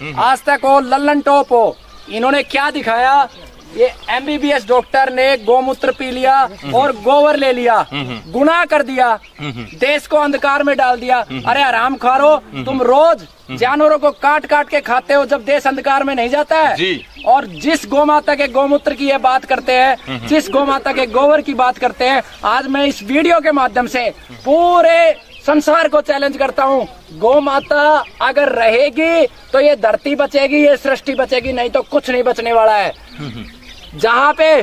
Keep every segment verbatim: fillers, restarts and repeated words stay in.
आज तक हो, लल्लन टॉप हो, इन्होंने क्या दिखाया? ये एमबीबीएस डॉक्टर ने गोमूत्र पी लिया और गोबर ले लिया, गुनाह कर दिया, देश को अंधकार में डाल दिया। अरे हराम खारो, तुम रोज जानवरों को काट काट के खाते हो जब देश अंधकार में नहीं जाता है जी। और जिस गौ माता के गोमूत्र की ये बात करते हैं, जिस गौ माता के गोबर की बात करते हैं, आज मैं इस वीडियो के माध्यम से पूरे संसार को चैलेंज करता हूँ, गौ माता अगर रहेगी तो ये धरती बचेगी, ये सृष्टि बचेगी, नहीं तो कुछ नहीं बचने वाला है। जहाँ पे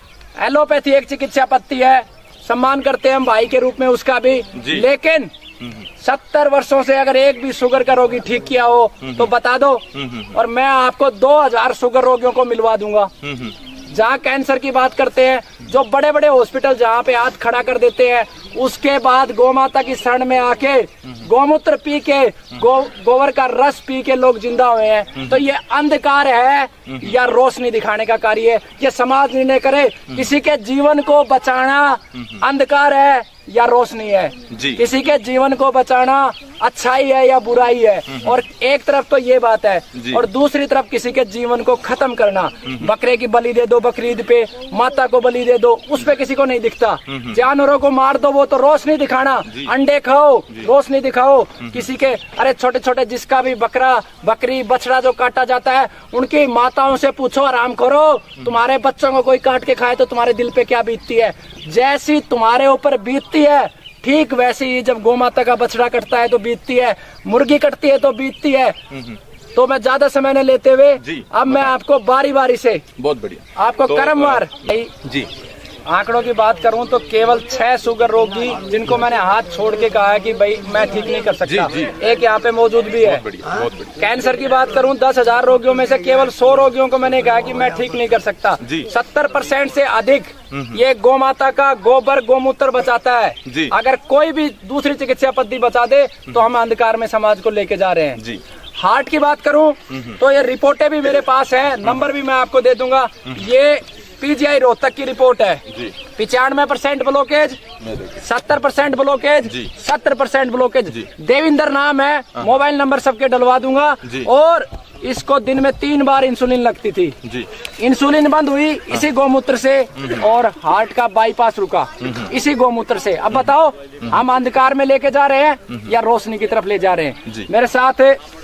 एलोपैथी एक चिकित्सा पद्धति है, सम्मान करते हैं हम भाई के रूप में उसका भी, लेकिन सत्तर वर्षों से अगर एक भी शुगर का रोगी ठीक किया हो तो बता दो, और मैं आपको दो हजार शुगर रोगियों को मिलवा दूंगा। जहाँ कैंसर की बात करते हैं, जो बड़े बड़े हॉस्पिटल जहाँ पे हाथ खड़ा कर देते हैं, उसके बाद गौ माता की शरण में आके गोमूत्र पी के, गो गोबर का रस पी के लोग जिंदा हुए हैं। तो ये अंधकार है या रोशनी दिखाने का कार्य है? ये समाज निर्णय करे, किसी के जीवन को बचाना अंधकार है या रोशनी है? किसी के जीवन को बचाना अच्छाई है या बुराई है? और एक तरफ तो ये बात है, और दूसरी तरफ किसी के जीवन को खत्म करना। बकरे की बलि दे दो बकरीद पे, माता को बलि दे दो, उस पे किसी को नहीं दिखता। जानवरों को मार दो, वो तो रोशनी दिखाना। अंडे खाओ, रोशनी दिखाओ। किसी के, अरे छोटे छोटे जिसका भी बकरा बकरी बछड़ा जो काटा जाता है, उनकी माताओं से पूछो, आराम करो, तुम्हारे बच्चों को कोई काट के खाए तो तुम्हारे दिल पे क्या बीतती है? जैसी तुम्हारे ऊपर बीतती है, ठीक वैसे ही जब गौ माता का बछड़ा कटता है तो बीतती है, मुर्गी कटती है तो बीतती है। तो मैं ज्यादा समय न लेते हुए अब मैं आपको बारी बारी से, बहुत बढ़िया, आपको तो, क्रमवार जी आंकड़ों की बात करूं तो केवल छह शुगर रोगी जिनको मैंने हाथ छोड़ के कहा है कि भाई मैं ठीक नहीं कर सकता, जी, जी। एक यहाँ पे मौजूद भी है। कैंसर की बात करूं, दस हजार रोगियों में से केवल सौ रोगियों को मैंने कहा कि मैं ठीक नहीं कर सकता। सत्तर परसेंट से अधिक ये गौ माता का गोबर गोमूत्र बचाता है। अगर कोई भी दूसरी चिकित्सा पद्धति बचा दे तो हम अंधकार में समाज को लेके जा रहे हैं। हार्ट की बात करूं तो ये रिपोर्टें भी मेरे पास है, नंबर भी मैं आपको दे दूंगा। ये पीजीआई रोहतक की रिपोर्ट है। पिचानवे परसेंट ब्लॉकेज, सत्तर परसेंट ब्लॉकेज, सत्तर परसेंट ब्लॉकेज। देविंदर नाम है, मोबाइल नंबर सबके डलवा दूंगा। और इसको दिन में तीन बार इंसुलिन लगती थी, इंसुलिन बंद हुई इसी गोमूत्र से, और हार्ट का बाईपास रुका इसी गोमूत्र से। अब बताओ, हम अंधकार में लेके जा रहे हैं या रोशनी की तरफ ले जा रहे हैं? मेरे साथ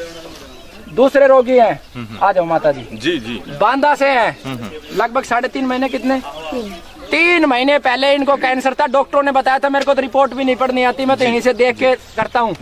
दूसरे रोगी हैं, आ जाओ माता जी। जी जी बांदा से हैं, लगभग साढ़े तीन महीने, कितने तीन महीने पहले इनको कैंसर था। डॉक्टरों ने बताया था, मेरे को तो रिपोर्ट भी नहीं पढ़नी आती, मैं तो यहीं से देख के करता हूँ।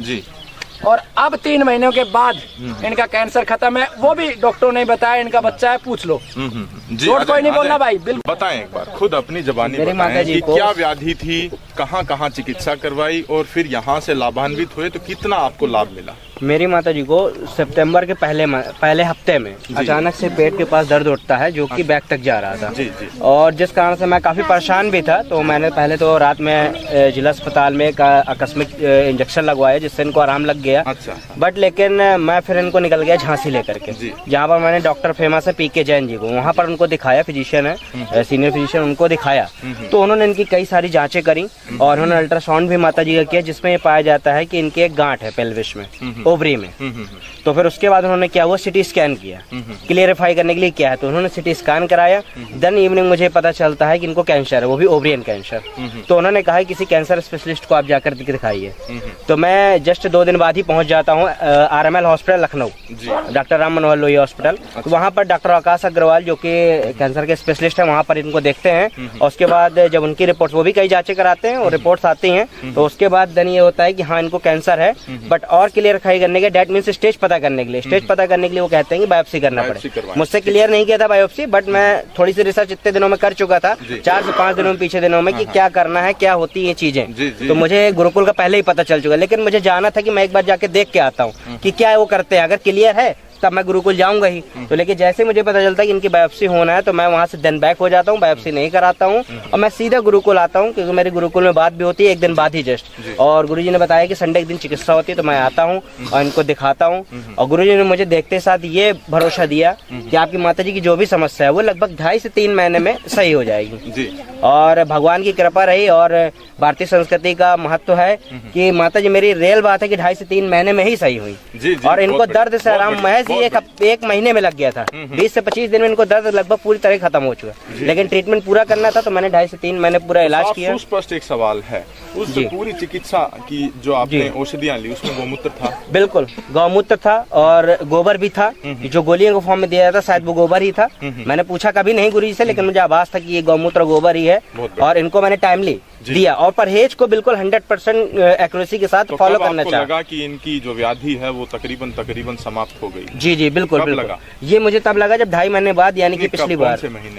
और अब तीन महीनों के बाद इनका कैंसर खत्म है, वो भी डॉक्टरों ने बताया इनका बच्चा है, पूछ लो। झूठ कोई नहीं बोलना भाई, बिल्कुल। बताएं एक बार, खुद अपनी जबानी बताएं कि क्या व्याधि थी, कहाँ कहाँ चिकित्सा करवाई, और फिर यहाँ से लाभान्वित हुए तो कितना आपको लाभ मिला? मेरी माता जी को सितंबर के पहले पहले हफ्ते में अचानक से पेट के पास दर्द उठता है, जो कि बैक तक जा रहा था। जी, जी। और जिस कारण से मैं काफी परेशान भी था, तो मैंने पहले तो रात में जिला अस्पताल में एक आकस्मिक इंजेक्शन लगवाया, जिससे इनको आराम लग गया। अच्छा। बट लेकिन मैं फिर इनको निकल गया झांसी लेकर के, जहाँ पर मैंने डॉक्टर फेमस है पी के जैन जी को, वहाँ पर उनको दिखाया, फिजिशियन है, सीनियर फिजिशियन, उनको दिखाया। तो उन्होंने इनकी कई सारी जाँचें करी और उन्होंने अल्ट्रासाउंड भी माता जी का किया, जिसमें ये पाया जाता है कि इनके एक गांठ है पेल्विस में, ओवरी में। तो फिर उसके बाद उन्होंने क्या हुआ, सिटी स्कैन किया, क्लियरिफाई करने के लिए क्या है, तो उन्होंने सिटी स्कैन कराया। देन इवनिंग मुझे पता चलता है कि इनको कैंसर है, वो भी ओवरियन कैंसर। तो उन्होंने कहा किसी कैंसर स्पेशलिस्ट को आप जाकर दिखाइए। तो मैं जस्ट दो दिन बाद ही पहुंच जाता हूँ R M L hospital Lucknow, doctor Ram Manohar Lohia hospital. तो वहाँ पर डॉक्टर आकाश अग्रवाल जो कि कैंसर के स्पेशलिस्ट है, वहाँ पर इनको देखते हैं। और उसके बाद जब उनकी रिपोर्ट, वो भी कई जांचें कराते हैं और रिपोर्ट्स आती हैं, तो उसके बाद देन ये होता है कि हाँ इनको कैंसर है। बट और क्लियरिफाई करने के, डेट मीन्स स्टेज पता करने के लिए, स्टेज पता करने के लिए वो कहते हैं कि बायोप्सी करना पड़े। मुझसे क्लियर नहीं किया था बायोप्सी, बट मैं थोड़ी सी रिसर्च इतने दिनों में कर चुका था, चार से पांच दिनों में, पीछे दिनों में, कि क्या करना है, क्या होती है चीजें। तो मुझे गुरुकुल का पहले ही पता चल चुका, लेकिन मुझे जाना था कि मैं एक बार जाके देख के आता हूँ कि क्या वो करते हैं। अगर क्लियर है तब मैं गुरुकुल जाऊंगा ही। तो लेकिन जैसे मुझे पता चलता है कि इनकी बायोप्सी होना है, तो मैं वहां से देन बैक हो जाता हूँ, बायोप्सी नहीं कराता हूँ और मैं सीधा गुरुकुल आता हूँ, क्योंकि मेरे गुरुकुल में बात भी होती है एक दिन बाद ही जस्ट। और गुरुजी ने बताया कि संडे के दिन चिकित्सा होती है, तो मैं आता हूँ और इनको दिखाता हूँ। और गुरुजी ने मुझे देखते साथ ये भरोसा दिया कि आपकी माता जी की जो भी समस्या है वो लगभग ढाई से तीन महीने में सही हो जाएगी। और भगवान की कृपा रही, और भारतीय संस्कृति का महत्व है कि माता जी, मेरी रियल बात है कि ढाई से तीन महीने में ही सही हुई। और इनको दर्द से आराम, महज कि एक एक महीने में लग गया था। बीस से पच्चीस दिन में इनको दर्द लगभग पूरी तरह खत्म हो चुका, लेकिन ट्रीटमेंट पूरा करना था तो मैंने ढाई से तीन महीने पूरा इलाज किया। सुस्पष्ट एक सवाल है, उस पूरी चिकित्सा की जो आपने औषधियाँ ली उसमें गौमूत्र था? बिल्कुल, गौमूत्र था और गोबर भी था, जो गोलियों के फॉर्म में दिया जाता शायद वो गोबर ही था। मैंने पूछा कभी नहीं गुरुजी से, लेकिन मुझे आभास था कि ये गौमूत्र गोबर ही है और इनको मैंने टाइमली दिया और परहेज को बिल्कुल हंड्रेड परसेंट एक्यूरेसी के साथ तो फॉलो करना चाहिए। लगा कि इनकी जो व्याधि है वो तकरीबन तकरीबन समाप्त हो गई? जी जी बिल्कुल बिल्कुल लगा। ये मुझे तब लगा जब ढाई महीने बाद, यानी कि पिछली बार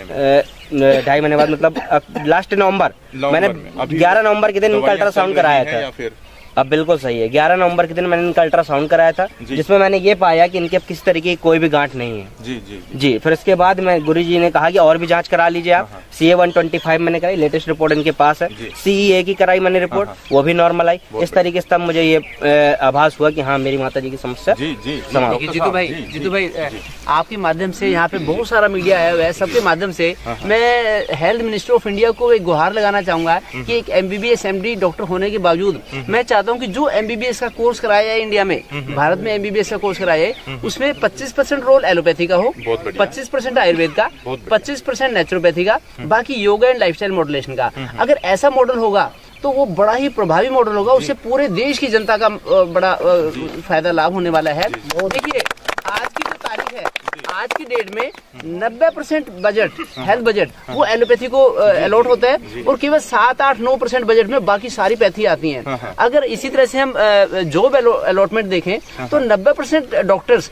ढाई महीने बाद मतलब लास्ट नवंबर, मैंने ग्यारह नवंबर के दिन इनका अल्ट्रासाउंड कराया था। फिर अब बिल्कुल सही है, ग्यारह नवंबर के दिन मैंने इनका अल्ट्रासाउंड कराया था, जिसमें मैंने ये पाया कि इनके किसी तरीके की कोई भी गांठ नहीं है। जी जी जी। फिर इसके बाद मैं गुरुजी ने कहा कि और भी जांच करा लीजिए आप। C A one twenty five मैंने कराई, लेटेस्ट रिपोर्ट इनके पास है। सी ई ए की कराई मैंने रिपोर्ट, वो भी नॉर्मल आई। इस तरीके से तब मुझे ये आभास हुआ कि हाँ मेरी माता जी की समस्या समाप्त। जीतू भाई, जीतू भाई आपके माध्यम से यहाँ पे बहुत सारा मीडिया आया हुआ है, सबके माध्यम से मैं हेल्थ मिनिस्टर ऑफ इंडिया को एक गुहार लगाना चाहूंगा कि एक एमबीबीएस एमडी डॉक्टर होने के बावजूद मैं चाहता हूँ कि जो एमबीबीएस का कोर्स कराया है इंडिया में, भारत में एमबीबीएस का कोर्स कराया है, उसमें पच्चीस परसेंट रोल एलोपैथी का हो, पच्चीस परसेंट आयुर्वेद का, पच्चीस परसेंट नेचुरोपैथी का, बाकी योगा एंड लाइफस्टाइल मॉड्यूलेशन का। अगर ऐसा मॉडल होगा तो वो बड़ा ही प्रभावी मॉडल होगा, उससे पूरे देश की जनता का बड़ा फायदा लाभ होने वाला है। देखिए आज की जो तारीख है, आज की डेट में नब्बे परसेंट बजट, हेल्थ बजट वो एलोपैथी को अलॉट होता है और केवल सात आठ नौ परसेंट बजट में बाकी सारी पैथी आती हैं। अगर इसी तरह से हम जॉब अलॉटमेंट देखें तो नब्बे परसेंट डॉक्टर्स,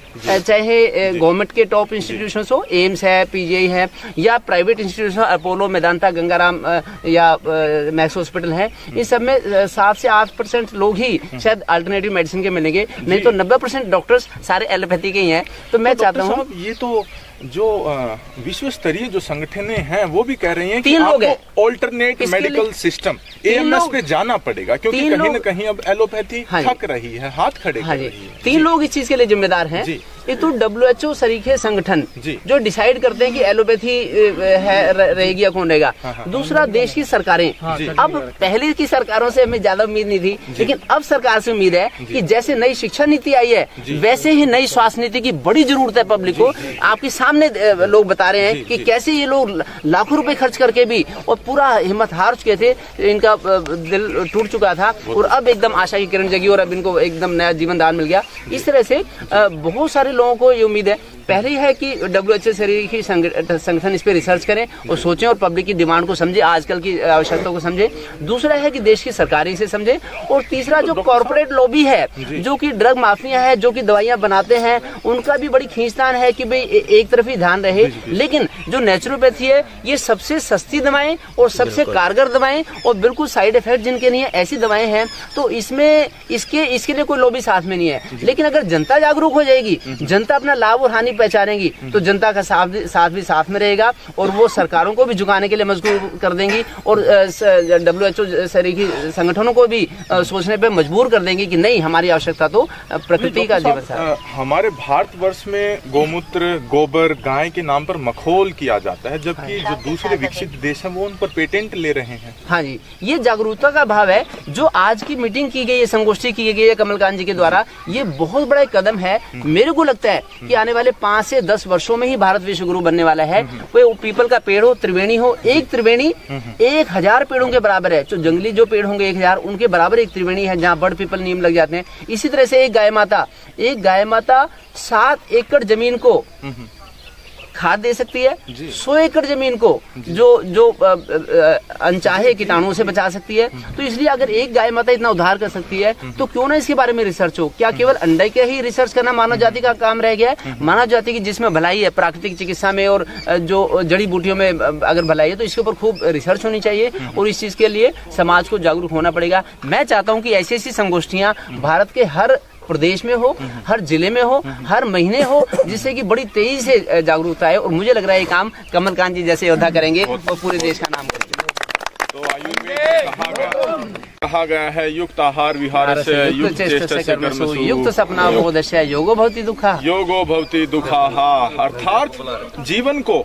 चाहे गवर्नमेंट के टॉप इंस्टीट्यूशन हो, एम्स है, पीजीआई है, या private institution Apollo, Medanta, Gangaram या मैक्स हॉस्पिटल है, इन सब में सात से आठ परसेंट लोग ही शायद अल्टरनेटिव मेडिसिन के मिलेंगे, नहीं तो नब्बे परसेंट डॉक्टर्स सारे एलोपैथी के ही हैं। तो मैं चाहता हूँ, ये तो जो विश्व स्तरीय जो संगठनें हैं वो भी कह रही हैं कि तीन लोग हैं, ऑल्टरनेट मेडिकल सिस्टम एएमएस पे जाना पड़ेगा, क्योंकि कहीं न कहीं अब एलोपैथी थक रही है, हाथ खड़े कर रही है। तीन लोग इस चीज के लिए जिम्मेदार हैं। एक तो डब्ल्यू एच ओ सरीखे संगठन जो डिसाइड करते हैं कि एलोपैथी है रहेगी या कौन रहेगा। दूसरा देश की सरकारें। अब पहले की सरकारों से हमें ज्यादा उम्मीद नहीं थी, लेकिन अब सरकार से उम्मीद है कि जैसे नई शिक्षा नीति आई है वैसे ही नई स्वास्थ्य नीति की बड़ी जरूरत है पब्लिक को। आपके सामने लोग बता रहे हैं कि कैसे ये लोग लाखों रुपए खर्च करके भी और पूरा हिम्मत हार चुके थे, इनका दिल टूट चुका था और अब एकदम आशा की किरण जगी और अब इनको एकदम नया जीवन दान मिल गया। इस तरह से बहुत सारे लोगों को ये उम्मीद है, पहले ही है कि डब्ल्यू एच ओ शरीर संगठन इस पे रिसर्च करें और सोचें और पब्लिक की डिमांड को समझे, आजकल की आवश्यकता को समझे। दूसरा है कि देश की सरकारें इसे समझे और तीसरा जो कॉर्पोरेट लॉबी है, जो कि ड्रग माफिया है, जो कि दवाइयां बनाते हैं, उनका भी बड़ी खींचतान है कि भाई एक तरफ ही ध्यान रहे। लेकिन जो नेचुरोपैथी है ये सबसे सस्ती दवाएं और सबसे कारगर दवाएं और बिल्कुल साइड इफेक्ट जिनके नहीं है ऐसी दवाएं हैं, तो इसमें इसके इसके लिए कोई लॉबी साथ में नहीं है। लेकिन अगर जनता जागरूक हो जाएगी, जनता अपना लाभ और हानि पहचानेगी, तो जनता का साथ भी साथ भी साथ में रहेगा और वो सरकारों को भी झुकाने के लिए मजबूर कर देंगी और डब्ल्यू एच ओ सरीखी संगठनों को भी सोचने पे मजबूर कर देंगे कि नहीं, हमारी आवश्यकता तो प्रकृति का जीवन है। हमारे भारतवर्ष में गोमूत्र, गोबर, गाय के नाम पर मखौल किया जाता है, जबकि जो दूसरे विकसित देश हैं वो उन पर पेटेंट ले रहे हैं। हाँ जी, ये जागरूकता का भाव है जो आज की मीटिंग की गई है, संगोष्ठी की गई है कमलकांत जी के द्वारा, ये बहुत बड़ा कदम है। मेरे को लगता है कि आने वाले पांच से दस वर्षों में ही भारत विश्व गुरु बनने वाला है। वो पीपल का पेड़ हो, त्रिवेणी हो, एक त्रिवेणी एक हजार पेड़ों के बराबर है। जो जंगली जो पेड़ होंगे एक हजार, उनके बराबर एक त्रिवेणी है जहाँ बड़ पीपल नीम लग जाते हैं। इसी तरह से एक गाय माता, एक गाय माता सात एकड़ जमीन को खाद दे सकती है, सौ एकड़ जमीन को जो जो अनचाहे कीटाणुओं से बचा सकती है। तो इसलिए अगर एक गाय माता इतना उद्धार कर सकती है तो क्यों ना इसके बारे में रिसर्च हो। क्या केवल अंडे के ही रिसर्च करना मानव जाति का काम रह गया है? मानव जाति की जिसमें भलाई है, प्राकृतिक चिकित्सा में और जो जड़ी बूटियों में अगर भलाई है, तो इसके ऊपर खूब रिसर्च होनी चाहिए और इस चीज के लिए समाज को जागरूक होना पड़ेगा। मैं चाहता हूँ कि ऐसी ऐसी संगोष्ठियां भारत के हर प्रदेश में हो, हर जिले में हो, हर महीने हो, जिससे कि बड़ी तेजी से जागरूकता है। और मुझे लग रहा है ये काम कमलकांत जी जैसे योद्धा करेंगे और पूरे देश का नाम करेंगे। तो आयुर्वेद कहा गया कहा गया है युक्त आहार विहार से युक्त चेष्टा से कर्मसु युक्त सपना बोधस्य योगो भवति दुखा योगो भवति दुखाहा। अर्थात जीवन को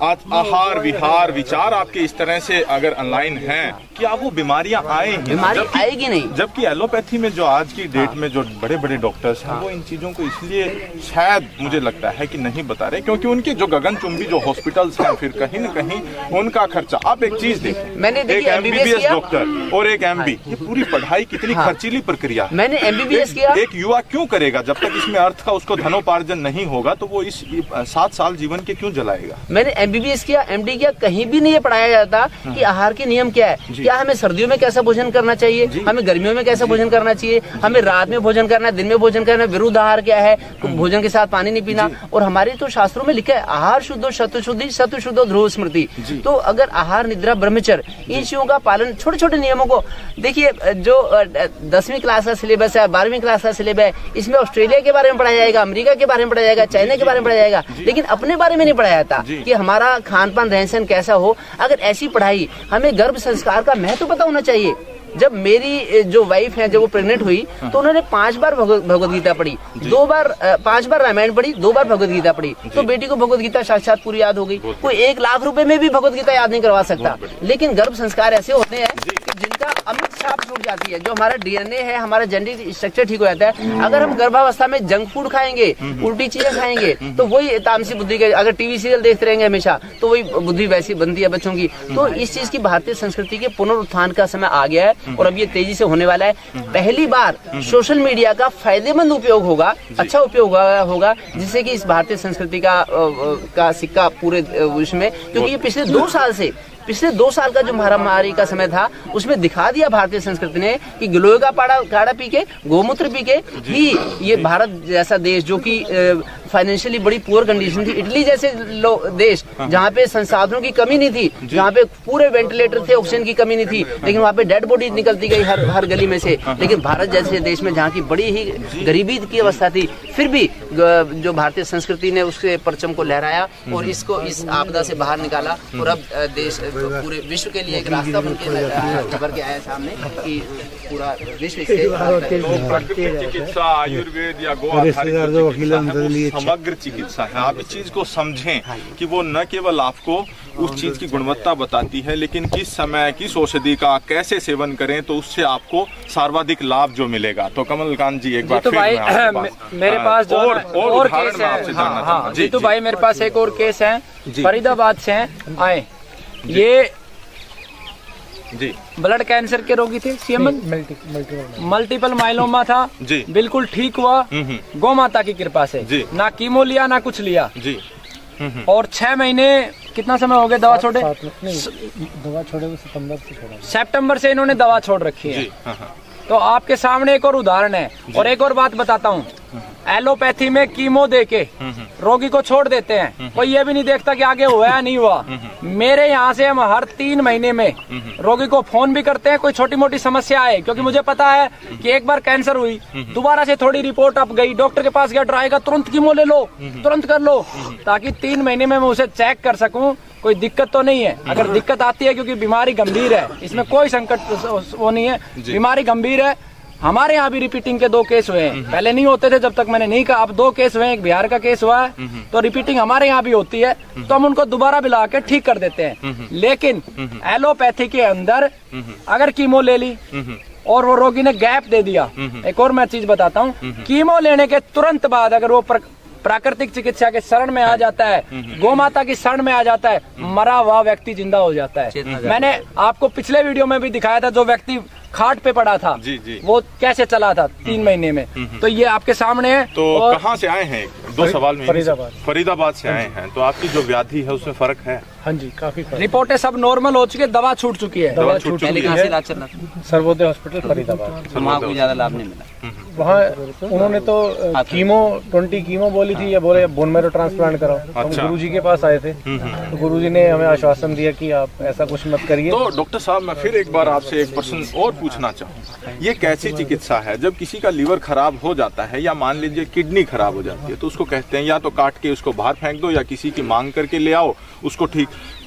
आहार विहार विचार आपके इस तरह से अगर ऑनलाइन हैं कि आप वो बीमारियां आए बीमारी आएगी नहीं। जबकि एलोपैथी में जो आज की डेट में जो बड़े बड़े डॉक्टर्स हैं वो इन चीजों को इसलिए शायद मुझे लगता है कि नहीं बता रहे क्योंकि उनके जो गगनचुंबी जो हॉस्पिटल्स हैं फिर कहीं न कहीं उनका खर्चा। आप एक चीज देखें, मैंने एक एमबीबीएस डॉक्टर और एक एमबी, ये पूरी पढ़ाई कितनी खर्चीली प्रक्रिया है। मैंने एमबीबीएस किया। एक युवा क्यों करेगा जब तक इसमें अर्थ का उसको धनोपार्जन नहीं होगा तो वो इस सात साल जीवन के क्यों जलाएगा। मैंने एमबीबीएस किया, एमडी किया, कहीं भी नहीं पढ़ाया जाता कि आहार के नियम क्या है, क्या हमें सर्दियों में कैसा भोजन करना चाहिए, हमें गर्मियों में कैसा भोजन करना चाहिए, हमें रात में भोजन करना है, दिन में भोजन करना है, विरुद्ध आहार क्या है, भोजन के साथ पानी नहीं पीना। और हमारे तो शास्त्रों में लिखा है आहार शुद्धो शतु शुद्धि शतु शुद्धो ध्रुव स्मृति। तो अगर आहार निद्रा ब्रह्मचर्य इन चीजों का पालन, छोटे छोटे नियमों को देखिए, जो दसवीं क्लास का सिलेबस है, बारहवीं क्लास का सिलेबस है, इसमें ऑस्ट्रेलिया के बारे में पढ़ाया जाएगा, अमेरिका के बारे में पढ़ाया जाएगा, चाइना के बारे में पढ़ाया जाएगा, लेकिन अपने बारे में नहीं पढ़ाया जाता कि हमारा खान पान रहन सहन कैसा हो। अगर ऐसी पढ़ाई, हमें गर्भ संस्कार का महत्व पता होना चाहिए। जब मेरी जो वाइफ है, जब वो प्रेग्नेंट हुई तो उन्होंने पांच बार भगवत गीता पढ़ी, दो बार पांच बार रामायण पढ़ी, दो बार भगवत गीता पढ़ी, तो बेटी को भगवत गीता साक्षात पूरी याद हो गई। कोई एक लाख रुपए में भी भगवत गीता याद नहीं करवा सकता, लेकिन गर्भ संस्कार ऐसे होते हैं जिनका अमिट छाप छूट जाती है। जो हमारा डीएनए है, हमारा जेनेटिक स्ट्रक्चर ठीक हो जाता है। अगर हम गर्भावस्था में जंक फूड खाएंगे, उल्टी चीजें खाएंगे, तो वही तामसी बुद्धि के, अगर टीवी सीरियल देखते रहेंगे हमेशा तो वही बुद्धि वैसी बनती है बच्चों की। तो इस चीज की भारतीय संस्कृति के पुनरुत्थान का समय आ गया है और अब ये तेजी से होने वाला है। पहली बार सोशल मीडिया का फायदेमंद उपयोग होगा, अच्छा उपयोग होगा, जिससे कि इस भारतीय संस्कृति का का सिक्का पूरे विश्व में, क्योंकि ये पिछले दो साल से पिछले दो साल का जो महामारी का समय था उसमें दिखा दिया भारतीय संस्कृति ने कि गिलोय का पाड़ा काढ़ा पी के, गोमूत्र पी के ही ये भारत जैसा देश, जो कि फाइनेंशियली बड़ी पुअर कंडीशन थी, इटली जैसे देश जहाँ पे संसाधनों की कमी नहीं थी, जहाँ पे पूरे वेंटिलेटर थे, ऑक्सीजन की कमी नहीं थी, लेकिन वहाँ पे डेड बॉडी निकलती गई हर हर गली में से। लेकिन भारत जैसे देश में जहाँ की बड़ी ही गरीबी की अवस्था थी, फिर भी जो भारतीय संस्कृति ने उसके परचम को लहराया और इसको इस आपदा से बाहर निकाला और अब देश पूरे विश्व के लिए एक रास्ता बन के उभर के आया सामने कि पूरा विश्व इससे चिकित्सा, आयुर्वेद या गो आधारित समग्र चिकित्सा है। आप इस चीज को समझें कि वो न केवल आपको उस चीज की गुणवत्ता बताती है, लेकिन किस समय किस औषधि का कैसे सेवन करें तो उससे आपको सर्वाधिक लाभ जो मिलेगा। तो कमलकांत जी एक बार तो भाई मेरे पास जो और, और, और केस है, हाँ, हाँ, जी तो भाई मेरे पास एक और केस है, फरीदाबाद से आए, ये जी ब्लड कैंसर के रोगी थे, सीएमएन मल्टीपल माइलोमा था जी, बिल्कुल ठीक हुआ गौ माता की कृपा से जी। ना कीमो लिया ना कुछ लिया जी। और छह महीने कितना समय हो गया दवा छोड़े? दवा छोड़े सितंबर से छोड़ा, सितंबर से इन्होंने दवा छोड़ रखी है। तो आपके सामने एक और उदाहरण है। और एक और बात बताता हूँ, एलोपैथी में कीमो देके रोगी को छोड़ देते हैं, कोई ये भी नहीं देखता कि आगे हुआ या नहीं हुआ। मेरे यहाँ से हम हर तीन महीने में रोगी को फोन भी करते हैं, कोई छोटी मोटी समस्या आए, क्योंकि मुझे पता है कि एक बार कैंसर हुई, दोबारा से थोड़ी रिपोर्ट अप गई, डॉक्टर के पास गया, ट्राई तुरंत कीमो ले लो, तुरंत कर लो, ताकि तीन महीने में मैं उसे चेक कर सकूं कोई दिक्कत तो नहीं है। अगर दिक्कत आती है, क्योंकि बीमारी गंभीर है, इसमें कोई संकट वो नहीं है, बीमारी गंभीर है। हमारे यहाँ भी रिपीटिंग के दो केस हुए हैं, पहले नहीं होते थे जब तक मैंने नहीं कहा, अब दो केस हुए हैं, एक बिहार का केस हुआ है, तो रिपीटिंग हमारे यहाँ भी होती है, तो हम उनको दोबारा बुला के ठीक कर देते हैं। लेकिन एलोपैथी के अंदर अगर कीमो ले ली और वो रोगी ने गैप दे दिया, एक और मैं चीज बताता हूँ, कीमो लेने के तुरंत बाद अगर वो प्राकृतिक चिकित्सा के शरण में आ जाता है, गौ माता की शरण में आ जाता है, मरा हुआ व्यक्ति जिंदा हो जाता है। मैंने आपको पिछले वीडियो में भी दिखाया था, जो व्यक्ति खाट पे पड़ा था जी जी, वो कैसे चला था तीन महीने में। तो ये आपके सामने है। तो कहाँ से आए हैं? दो सवाल में फरीदाबाद फरीदाबाद से आए हैं। तो आपकी जो व्याधि है उसमें फर्क है? हाँ जी, काफी फर्क। रिपोर्टें सब नॉर्मल हो चुकी है, दवा छूट चुकी है। दवा छूट चुकी है। सर्वोदय हॉस्पिटल फरीदाबाद, वहाँ कोई ज्यादा लाभ नहीं मिला। वहाँ उन्होंने तो कीमो ट्वेंटी कीमो बोली थी, या बोले बोन मैरो ट्रांसप्लांट कराओ। हम गुरुजी के पास आए थे, तो गुरुजी ने हमें आश्वासन दिया कि आप ऐसा कुछ मत करिए। तो डॉक्टर साहब, मैं फिर एक बार आपसे एक प्रश्न और पूछना चाहूँ, ये कैसी चिकित्सा है? जब किसी का लीवर खराब हो जाता है, या मान लीजिए किडनी खराब हो जाती है, तो उसको कहते हैं या तो काट के उसको बाहर फेंक दो, या किसी की मांग करके ले आओ, उसको ठीक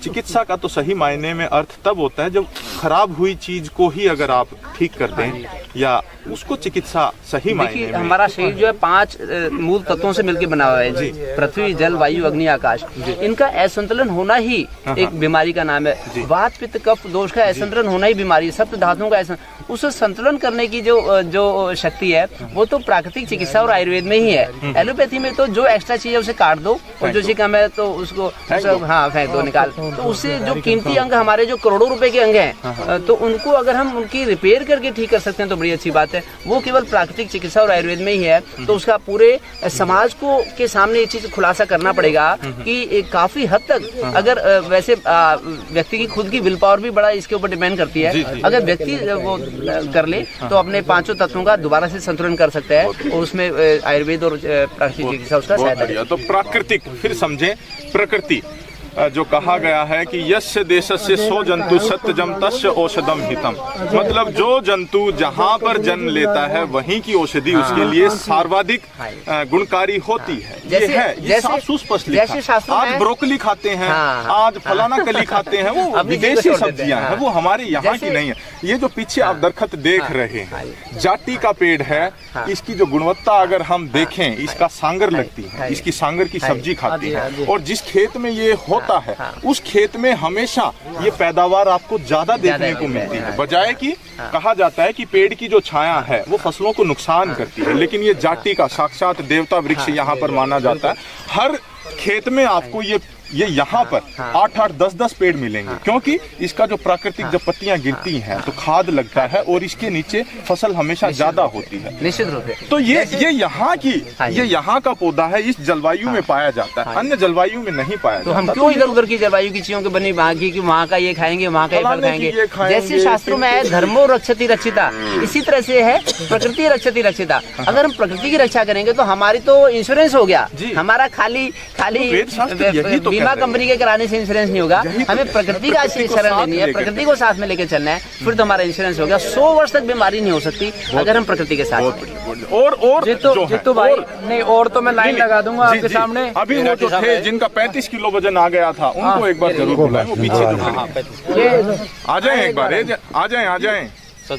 चिकित्सा का तो सही मायने में अर्थ तब होता है जब खराब हुई चीज को ही अगर आप ठीक कर दें या उसको चिकित्सा सही मायने में। हमारा शरीर जो है पांच मूल तत्वों से मिलकर बना हुआ है जी, पृथ्वी, जल, वायु, अग्नि, आकाश। इनका असंतुलन होना ही एक बीमारी का नाम है। वात, पित्त, कफ दोष का असंतुलन होना ही बीमारी है। सप्त धातुओं का असंतुलन, उस संतुलन करने की जो जो शक्ति है वो तो प्राकृतिक चिकित्सा और आयुर्वेद में ही है। एलोपैथी में तो जो एक्स्ट्रा चीज है उसे काट दो और जो चीज कम है तो उसको हाँ फेंक दो, निकाल। तो उससे जो कीमती अंग हमारे जो करोड़ों रुपए के अंग हैं तो उनको अगर हम उनकी रिपेयर करके ठीक कर सकते हैं तो बड़ी अच्छी बात है। वो केवल प्राकृतिक चिकित्सा और आयुर्वेद में ही है। तो उसका पूरे समाज को के सामने ये चीज खुलासा करना पड़ेगा कि काफी हद तक अगर वैसे व्यक्ति की खुद की विल पावर भी बड़ा इसके ऊपर डिपेंड करती है। अगर व्यक्ति वो कर ले तो अपने पांचों तत्वों का दोबारा से संतुलन कर सकता है और उसमें आयुर्वेद और प्राकृतिक चिकित्सा उसका सहायता। तो प्राकृतिक फिर समझे प्रकृति जो कहा गया है कि यस्य देशस्य सो जंतु सत्यजम तस्य औषधम हितम, मतलब जो जंतु जहाँ पर जन्म लेता है वहीं की औषधि उसके लिए सर्वाधिक गुणकारी होती है। ये है, ये साफ सुस्पष्ट लिखा है। आज ब्रोकली खाते हैं, आज फलाना कली खाते हैं, वो विदेशी सब्जियां हैं, वो हमारे यहाँ की नहीं है। ये जो पीछे आप दरख्त देख रहे हैं, जाटी का पेड़ है, इसकी जो गुणवत्ता अगर हम देखें, इसका सांगर लगती है, इसकी सांगर की सब्जी खाती है। और जिस खेत में ये होता है उस खेत में हमेशा ये पैदावार आपको ज्यादा देखने को मिलती है, बजाय कि कहा जाता है कि पेड़ की जो छाया है वो फसलों को नुकसान करती है। लेकिन ये जाटी का साक्षात देवता वृक्ष यहाँ पर माना जाता है। हर खेत में आपको ये ये यहाँ पर आठ आठ दस दस पेड़ मिलेंगे, क्योंकि इसका जो प्राकृतिक जब पत्तियां गिरती हैं तो खाद लगता है और इसके नीचे फसल हमेशा ज्यादा होती है निश्चित रूप से। तो ये ये यहाँ की ये यहाँ का पौधा है, इस जलवायु में पाया जाता है, अन्य जलवायु में नहीं पाया जाता। तो हम क्यों इधर उधर की जलवायु की चीजों की बनी वहाँ की कि वहाँ का ये खाएंगे, वहाँ का ये फल खाएंगे। जैसे शास्त्रों में है धर्मो रक्षति रक्षिता, इसी तरह से है प्रकृति रक्षति रक्षिता। अगर हम प्रकृति की रक्षा करेंगे तो हमारी तो इंश्योरेंस हो गया, हमारा खाली खाली बीमा कंपनी के कराने से इंश्योरेंस नहीं होगा। हमें प्रकृति का शरण लेनी है, प्रकृति को साथ में लेके चलना है, फिर तो हमारा इंश्योरेंस होगा। सौ वर्ष तक बीमारी नहीं हो सकती अगर हम प्रकृति के साथ। और और जितु जितु भाई नहीं, और तो मैं लाइन लगा दूंगा आपके सामने। अभी वो जो थे जिनका पैंतीस किलो वजन आ गया था उनको एक बार जरूर बुलाएं, वो पीछे आ जाए, एक बार आ जाए आ जाए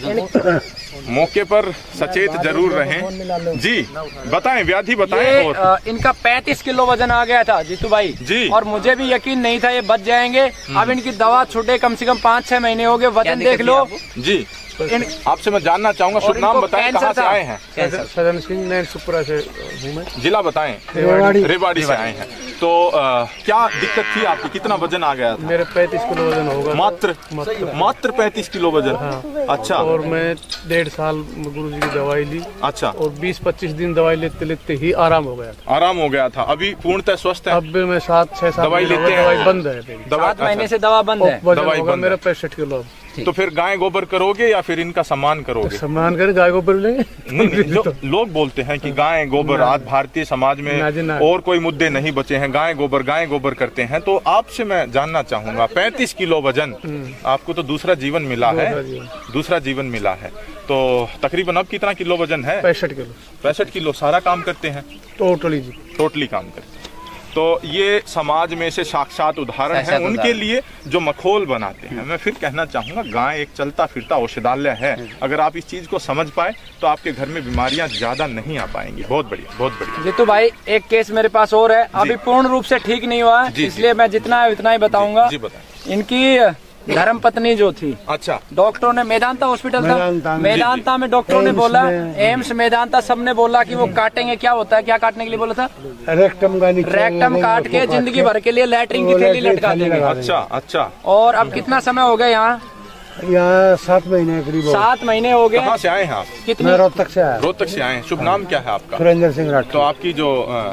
मौके पर सचेत जरूर रहें जी। बताएं व्याधि बताएं। और आ, इनका पैंतीस किलो वजन आ गया था जीतू भाई जी, और मुझे भी यकीन नहीं था ये बच जाएंगे। अब इनकी दवा छूटे कम से कम पाँच छह महीने हो गए, वजन देख लो जी। आपसे मैं जानना चाहूंगा, शुभ नाम बताएं, कहाँ से आए हैं? सदन सिंह, मैं सुपुरा से हूँ। मैं जिला बताएं। रेवाड़ी रेवाड़ी से आए हैं। तो आ, क्या दिक्कत थी आपकी, कितना वजन आ गया था? मेरे पैंतीस किलो वजन होगा। मात्र मात्र पैंतीस किलो वजन। हाँ। अच्छा। और मैं डेढ़ साल गुरुजी की दवाई ली। अच्छा। और बीस पच्चीस दिन दवाई लेते लेते ही आराम हो गया था। आराम हो गया था। अभी पूर्णतः स्वस्थ है? अब मैं सात छह साल दवाई लेते हैं? दवाई बंद है, सात महीने से दवा बंद है। दवाई बंद। मेरा पैंसठ किलो। तो फिर गाय गोबर करोगे या फिर इनका सम्मान करोगे? सम्मान करें, गाय गोबर लेंगे। नहीं, लो, लोग बोलते हैं कि गाय गोबर, आज भारतीय समाज में और कोई मुद्दे नहीं बचे हैं, गाय गोबर गाय गोबर करते हैं। तो आपसे मैं जानना चाहूंगा, पैंतीस किलो वजन, आपको तो दूसरा जीवन मिला है, दूसरा जीवन मिला है, तो तकरीबन अब कितना किलो वजन है? पैंसठ किलो। पैंसठ किलो। सारा काम करते हैं? टोटली जी, टोटली काम करते हैं। तो ये समाज में से साक्षात उदाहरण है उनके लिए जो मखौल बनाते हैं। मैं फिर कहना चाहूंगा, गाय एक चलता फिरता औषधालय है। अगर आप इस चीज को समझ पाए तो आपके घर में बीमारियां ज्यादा नहीं आ पाएंगी। बहुत बढ़िया, बहुत बढ़िया। जीतू भाई, एक केस मेरे पास और है, अभी पूर्ण रूप से ठीक नहीं हुआ है, इसलिए मैं जितना है उतना ही बताऊंगा। जी बताएं। इनकी धर्म पत्नी जो थी, अच्छा, डॉक्टरों ने, मेदांता हॉस्पिटल था, मेदांता में डॉक्टरों ने बोला, एम्स मेदांता, सबने बोला कि वो काटेंगे। क्या होता है, क्या काटने के लिए बोला था? रेक्टम का रेक्टम काट के जिंदगी भर के लिए लैट्रिन की थैली लटका देंगे। अच्छा अच्छा। और अब कितना समय हो गया यहाँ? यहाँ सात महीने करीब। सात महीने हो गए। कहाँ से आए हैं आप? कितने? रोहतक से आए। रोहतक से आए हैं। शुभ नाम क्या है आपका? सुरेंद्र सिंह राठौर। तो आपकी जो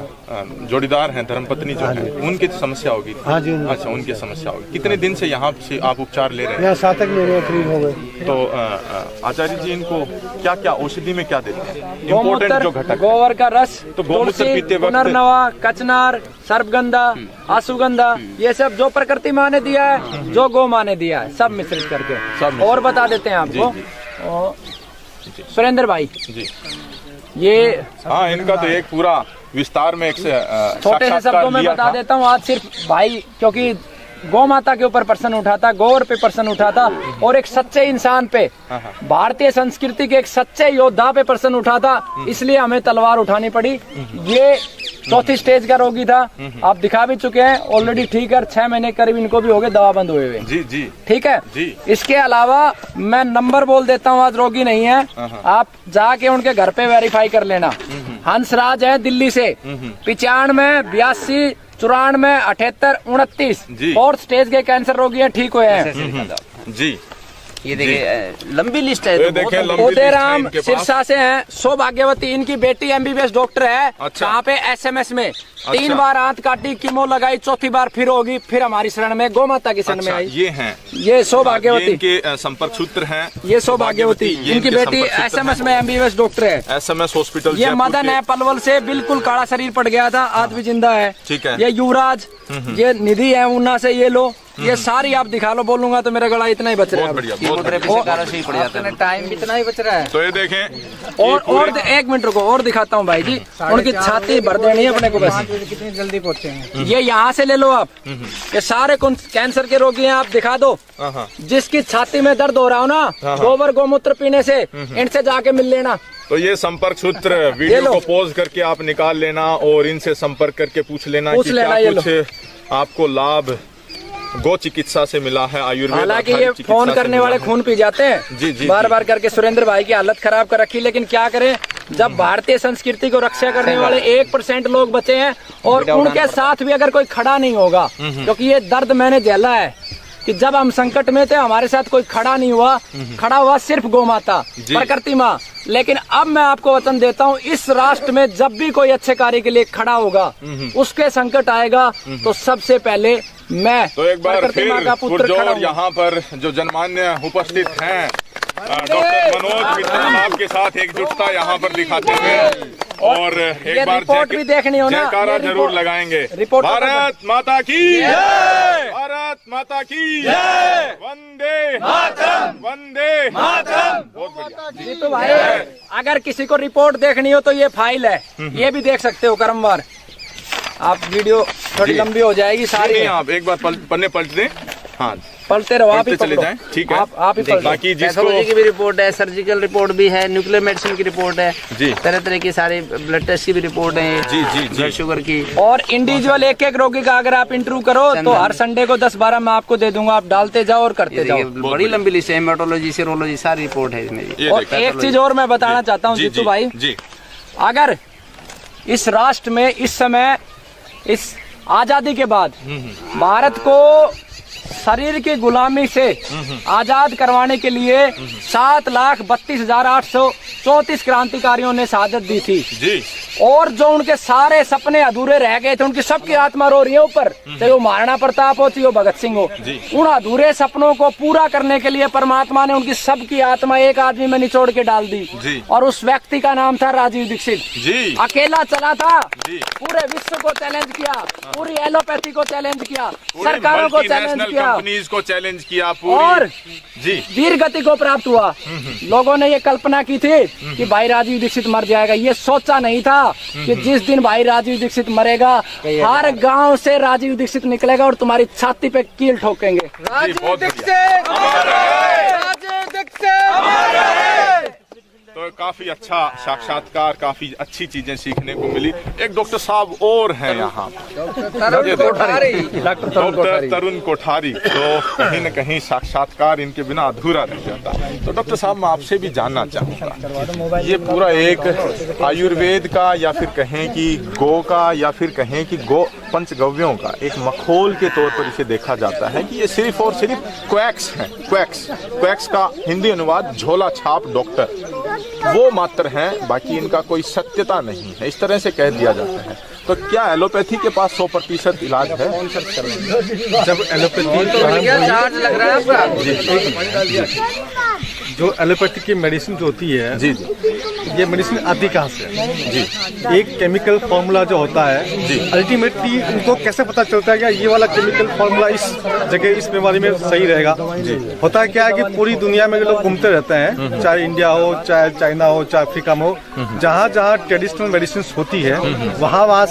जोड़ीदार हैं, धर्मपत्नी जो है, उनकी समस्या होगी? हाँ जी। अच्छा, उनकी समस्या होगी। कितने दिन से यहाँ से आप उपचार ले रहे हैं? यहाँ सात महीने करीब हो गए। तो आचार्य जी इनको क्या क्या औषधि में क्या देते हैं? इम्पोर्टेंट जो घटक, गोबर का रस, तो गोमूत्र पीते वक्त पुनर्नवा, कचनार, सर्पगंधा, अश्वगंधा, ये सब जो प्रकृति माँ ने दिया है, जो गौ माँ ने दिया है, सब मिश्रित करके सब और बता देते हैं आपको। सुरेंद्र भाई जी, ये हाँ, इनका तो एक पूरा विस्तार में एक से छोटे से शब्दों में बता देता हूँ। आज सिर्फ भाई, क्योंकि गौ माता के ऊपर प्रश्न उठा था, गौर पे प्रश्न उठा था, और एक सच्चे इंसान पे, भारतीय संस्कृति के एक सच्चे योद्धा पे प्रश्न उठा था, इसलिए हमें तलवार उठानी पड़ी। ये चौथी स्टेज का रोगी था, आप दिखा भी चुके हैं ऑलरेडी, ठीक है, छह महीने करीब इनको भी हो गए दवा बंद हुए हुए। जी जी ठीक है जी। इसके अलावा मैं नंबर बोल देता हूँ, आज रोगी नहीं है, आप जाके उनके घर पे वेरीफाई कर लेना। हंसराज है दिल्ली से, पिचानवे बयासी चौरानवे अठहत्तर उनतीस, फोर्थ स्टेज के कैंसर रोगी हैं, ठीक हुए हैं। जी ये देखिए लंबी लिस्ट है। तो उदयराम सिरसा से हैं, सौभाग्यवती, इनकी बेटी एमबीबीएस डॉक्टर है। अच्छा। कहाँ पे? एसएमएस में। तीन बार आंत काटी, कीमो लगाई, चौथी बार फिर होगी, फिर हमारी शरण में, गौ माता की शरण अच्छा, में आई। ये हैं, ये सौभाग्यवती, इनके संपर्क सूत्र हैं। ये सौभाग्यवती, इनकी बेटी एसएमएस में एमबीबीएस डॉक्टर है, एसएमएस हॉस्पिटल। ये मदन है पलवल से, बिल्कुल काला शरीर पड़ गया था, आज भी जिंदा है। ठीक है। ये युवराज, ये निधि है ऊना से, ये लो, ये सारी आप दिखा लो, बोलूंगा तो मेरा गला इतना ही बच रहा है। टाइम इतना ही बच रहा है। तो ये देखें, और और एक मिनट रुको, और दिखाता हूँ भाई जी, उनकी छाती भर देनी है अपने को बस। कितनी जल्दी पहुँचे हैं ये यहाँ से ले लो आप, ये सारे कैंसर के रोगी हैं, आप दिखा दो। जिसकी छाती में दर्द हो रहा हो ना, गोबर गोमूत्र पीने से, इनसे जाके मिल लेना। तो ये संपर्क सूत्र वीडियो को पॉज करके आप निकाल लेना और इनसे संपर्क करके पूछ लेना पूछ कि लेना क्या कुछ आपको लाभ गौ चिकित्सा से मिला है, आयुर्वेद। हालांकि ये फोन करने वाले खून पी जाते हैं जी जी बार बार करके, सुरेंद्र भाई की हालत खराब कर रखी, लेकिन क्या करें, जब भारतीय संस्कृति को रक्षा करने वाले एक परसेंट लोग बचे हैं, और उनके साथ भी अगर कोई खड़ा नहीं होगा, क्योंकि ये दर्द मैंने झेला है कि जब हम संकट में थे हमारे साथ कोई खड़ा नहीं हुआ, खड़ा हुआ सिर्फ गौ माता, प्रकृति माँ। लेकिन अब मैं आपको वचन देता हूँ, इस राष्ट्र में जब भी कोई अच्छे कार्य के लिए खड़ा होगा, उसके संकट आएगा तो सबसे पहले मैं, तो एक बार फिर पुरजोर यहाँ पर जो जनमान्य उपस्थित हैं, डॉक्टर मनोज मिश्रा साहब के साथ एकजुटता यहाँ पर दिखाते हुए, और एक बार रिपोर्ट भी देखनी हो ना, जयकारा जरूर लगाएंगे। रिपोर्ट भारत माता की जय, भारत माता की जय, वंदे मातरम, वंदे मातरम। बहुत बढ़िया जी। तो भाई अगर किसी को रिपोर्ट देखनी हो तो ये फाइल है, ये भी देख सकते हो क्रमवार। आप वीडियो थोड़ी लंबी हो जाएगी सारी, नहीं, आप एक बार पल, पन्ने पलट दें, हाँ पलटे रहो, आप ही चले जाएं, ठीक है। आप, आप ही बाकी जिसको पैथोलॉजी की भी रिपोर्ट है, सर्जिकल रिपोर्ट भी है, न्यूक्लियर मेडिसिन की रिपोर्ट है जी, तरह तरह की सारी ब्लड टेस्ट की भी रिपोर्ट है जी जी ब्लड शुगर की। और इंडिविजुअल एक एक रोगी का अगर आप इंटरव्यू करो तो हर संडे को दस बारह मैं आपको दे दूंगा, आप डालते जाओ और करते जाओ। बड़ी लंबी लिस्ट है, हेमेटोलॉजी, सीरोलॉजी, सारी रिपोर्ट है इसमें। और एक चीज और मैं बताना चाहता हूँ जीतू भाई जी, अगर इस राष्ट्र में इस समय, इस आजादी के बाद भारत को शरीर की गुलामी से आजाद करवाने के लिए सात लाख बत्तीस हजार आठ सौ चौतीस क्रांतिकारियों ने शहादत दी थी जी, और जो उनके सारे सपने अधूरे रह गए थे, उनकी सबकी आत्मा रो रही है ऊपर, चाहे वो महाराणा प्रताप हो, चाहे वो भगत सिंह हो, उन अधूरे सपनों को पूरा करने के लिए परमात्मा ने उनकी सबकी आत्मा एक आदमी में निचोड़ के डाल दी, और उस व्यक्ति का नाम था राजीव दीक्षित जी। अकेला चला था, पूरे विश्व को चैलेंज किया, पूरी एलोपैथी को चैलेंज किया, सरकारों को चैलेंज किया, कंपनीज को चैलेंज किया, और जी वीर गति को प्राप्त हुआ। लोगों ने ये कल्पना की थी कि भाई राजीव दीक्षित मर जाएगा, ये सोचा नहीं था कि जिस दिन भाई राजीव दीक्षित मरेगा, हर गांव से राजीव दीक्षित निकलेगा और तुम्हारी छाती पे कील ठोकेंगे। राजीव दीक्षित, राजीव दीक्षित। तो काफी अच्छा साक्षात्कार, काफी अच्छी चीजें सीखने को मिली। एक डॉक्टर साहब और हैं यहाँ, डॉक्टर तरुण कोठारी। तो कहीं न कहीं साक्षात्कार इनके बिना अधूरा रह जाता है। तो डॉक्टर साहब मैं आपसे भी जानना चाहूँगा, ये पूरा एक आयुर्वेद का, या फिर कहें कि गौ का, या फिर कहें कि गौ पंचगव्यों का एक मखोल के तौर पर इसे देखा जाता है कि ये सिर्फ और सिर्फ क्वैक्स हैं। क्वैक्स क्वैक्स का हिंदी अनुवाद झोला छाप डॉक्टर, वो मात्र हैं, बाकी इनका कोई सत्यता नहीं है, इस तरह से कह दिया जाता है। तो क्या एलोपैथी के पास सौ प्रतिशत इलाज है? जब एलोपैथी लग रहा है आपका, जो एलोपैथी की मेडिसिन जो होती है जी जी, ये मेडिसिन आती कहाँ से है? जी, एक केमिकल फॉर्मूला जो होता है जी, अल्टीमेटली उनको कैसे पता चलता है कि ये वाला केमिकल फॉर्मूला इस जगह इस बीमारी में सही रहेगा? जी, होता है क्या है कि पूरी दुनिया में लोग घूमते रहते हैं, चाहे इंडिया हो, चाहे चाइना हो, चाहे अफ्रीका में हो, जहाँ जहाँ ट्रेडिशनल मेडिसिन होती है वहाँ वहाँ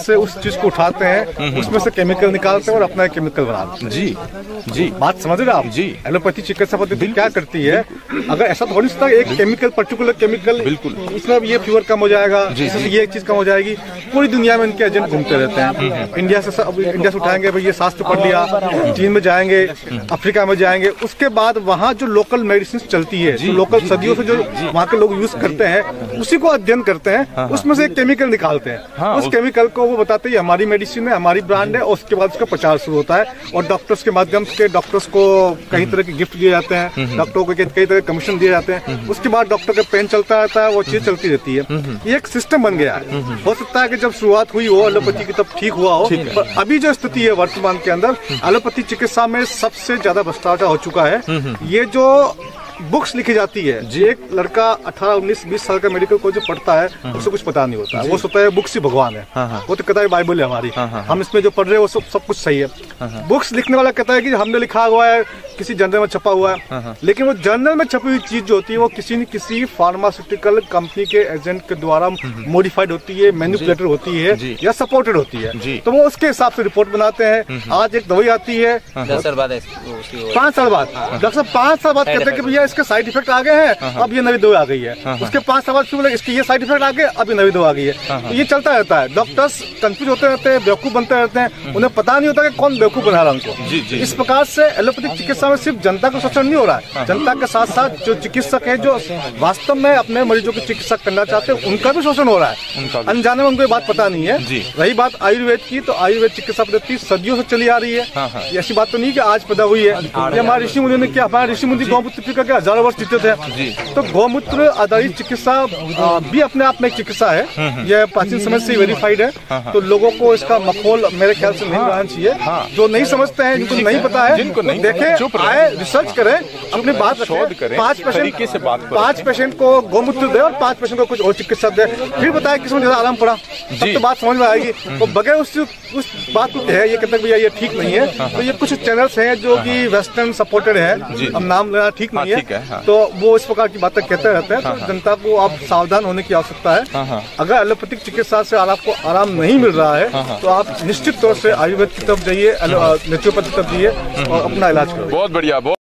से उस चीज को उठाते हैं, उसमें से केमिकल निकालते हैं और अपना केमिकल बनाते हैं। जी जी, बात समझ रहे आप? जी। एलोपैथी चिकित्सा पद्धति क्या करती है, अगर ऐसा थोड़ी सा एक केमिकल पर्टिकुलर केमिकल बिल्कुल इसमें ये फीवर कम हो जाएगा, ये चीज कम हो जाएगी, पूरी दुनिया में इनके एजेंट घूमते रहते हैं। इंडिया से सब इंडिया से उठाएंगे भाई ये शास्त्र पढ़ लिया, चीन में जाएंगे, अफ्रीका में जाएंगे, उसके बाद वहाँ जो लोकल मेडिसिन चलती है, जो लोकल सदियों से जो वहाँ के लोग यूज करते हैं, उसी को अध्ययन करते हैं, उसमें से एक केमिकल निकालते हैं। उस केमिकल को वो बताते हैं हमारी मेडिसिन है, हमारी ब्रांड है, और उसके बाद उसका प्रचार शुरू होता है और डॉक्टर्स के माध्यम से डॉक्टर्स को कई तरह के गिफ्ट दिए जाते हैं, डॉक्टरों को कई तरह के कमीशन दिए जाते हैं, उसके बाद डॉक्टर का पेन चलता रहता है, वो चीज चलती रहती है। ये एक सिस्टम बन गया है। हो सकता है कि जब शुरुआत हुई हो एलोपैथी की तब ठीक हुआ हो, पर अभी जो स्थिति है वर्तमान के अंदर एलोपैथी चिकित्सा में सबसे ज्यादा भ्रष्टाचार हो चुका है। ये जो बुक्स लिखी जाती है, एक लड़का अठारह उन्नीस बीस साल का मेडिकल कोर्स जो पढ़ता है उसे कुछ पता नहीं होता, वो सोचता है बुक्स ही भगवान है, वो तो कहता है बाइबल है हमारी, हम इसमें जो पढ़ रहे हैं वो सब सब कुछ सही है। बुक्स लिखने वाला कहता है कि हमने लिखा हुआ है, किसी जर्नल में छपा हुआ है, लेकिन वो जर्नल में छपी हुई चीज जो होती है वो किसी न किसी फार्मास्यूटिकल कंपनी के एजेंट के द्वारा मॉडिफाइड होती है, मैनिपुलेटेड होती है या सपोर्टेड होती है, तो वो उसके हिसाब से रिपोर्ट बनाते हैं। आज एक दवाई आती है पाँच साल बाद, डॉक्टर साहब पाँच साल बाद कहते हैं कि भैया इसके साइड इफेक्ट आ गए हैं, अब ये नई दवा आ गई है, उसके पांच साल बाद फिर बोले इसके ये साइड इफेक्ट आ गए, अब ये नई दवा आ गई है। तो ये चलता रहता है, डॉक्टर्स कंफ्यूज होते रहते हैं, बेवकूफ बनते रहते हैं, उन्हें पता नहीं होता कि कौन बेवकूफ बना रहा है उनको। इस प्रकार से एलोपैथिक चिकित्सा में सिर्फ जनता का शोषण नहीं हो रहा है, जनता के साथ साथ जो चिकित्सक है जो वास्तव में अपने मरीजों की चिकित्सा करना चाहते हैं उनका भी शोषण हो रहा है, अनजाने में उनको ये बात पता नहीं है। रही बात आयुर्वेद की, तो आयुर्वेद चिकित्सा पद्धति सदियों से चली आ रही है, ऐसी बात तो नहीं कि आज पैदा हुई है। ये हमारे ऋषि मुनियों ने क्या, हमारे ऋषि मुनि गौमूत्र पी करके हजारों वर्ष जीते थे, तो गौमूत्र आधारित चिकित्सा भी अपने आप में एक चिकित्सा है, यह प्राचीन समय से वेरीफाइड है। तो लोगों को इसका मखौल मेरे ख्याल से नहीं बनाना चाहिए। जो नहीं समझते हैं, जिनको नहीं पता है, देखें, आए रिसर्च करें, अपनी बात रखें, पांच पेशेंट पांच पेशेंट को गौमूत्र दे और पांच पेशेंट को कुछ और चिकित्सा दे, फिर बताए किसमें ज्यादा आराम पड़ा, तब तो बात समझ में आएगी। तो बगैर उस उस बात को कहे ये कहते भैया ये ठीक नहीं है, तो ये कुछ चैनल्स हैं जो कि वेस्टर्न सपोर्टेड है, अब नाम लेना ठीक नहीं है, तो वो इस प्रकार की बातें कहते रहते हैं। तो जनता को आप सावधान होने की आवश्यकता है। अगर एलोपैथिक चिकित्सा से आपको आराम नहीं मिल रहा है तो आप निश्चित तौर से आयुर्वेद की तरफ जाइए, नेचुरोपैथी की तरफ जाइए और अपना इलाज करो। बहुत बढ़िया।